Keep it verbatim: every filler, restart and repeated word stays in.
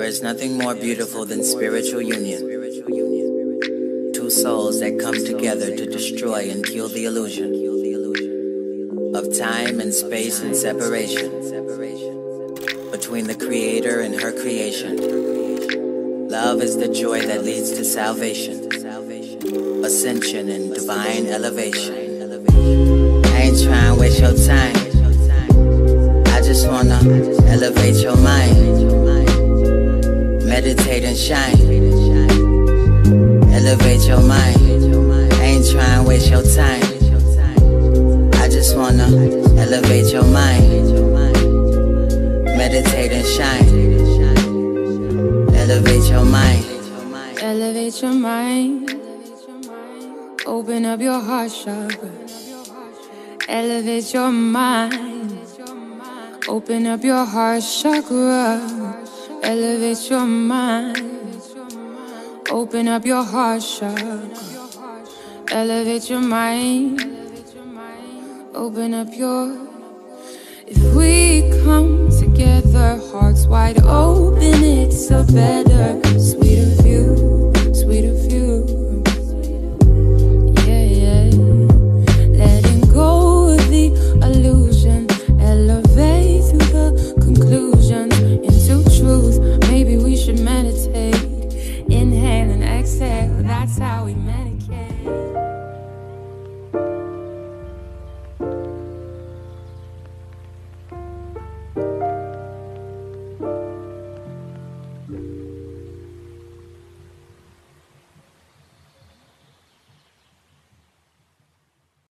is nothing more beautiful than spiritual union. Two souls that come together to destroy and kill the illusion of time and space and separation between the Creator and her creation. Love is the joy that leads to salvation, ascension and divine elevation. I ain't trying to waste your time, I just wanna elevate your mind. Meditate and shine, elevate your mind. I ain't trying to waste your time, I just wanna elevate your mind. Meditate and shine, elevate your mind. Elevate your mind, open up your heart chakra. Elevate your mind, open up your heart chakra. Elevate your mind, open up your heart chakra. Elevate your mind, open up your... If we come together, hearts wide open, it's a better, sweeter